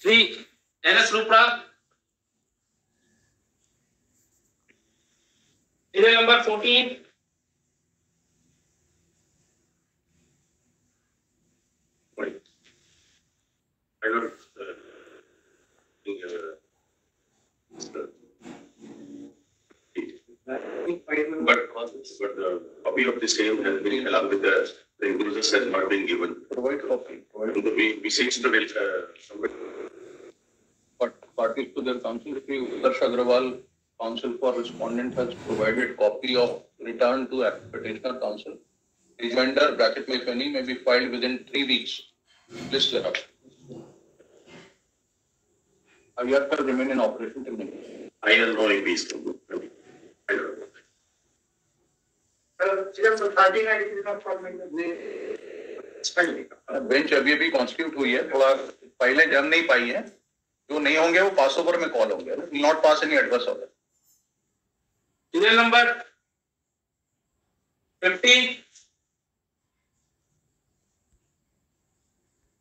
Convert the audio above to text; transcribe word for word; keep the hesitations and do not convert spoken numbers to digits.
Three. N S Rupra. Serial number fourteen. I don't. Uh, But, but the copy of the same has been along with the, the enclosures has not been given. Provide copy. Provide. We, we seek to build, uh, somebody. But parties to their counsel, Utkarsh Agrawal, counsel for respondent, has provided copy of return to petitioner counsel. Rejoinder bracket में any may be filed within three weeks. List thereof. I R shall remain in operation till May. I don't know if he's. I don't know. Bench अभी अभी constitute हुई है, थोड़ा फाइलें जम नहीं पाई हैं, जो नहीं होंगे वो पास ओवर में कॉल होंगे, not pass any adverse order. Serial number fifty.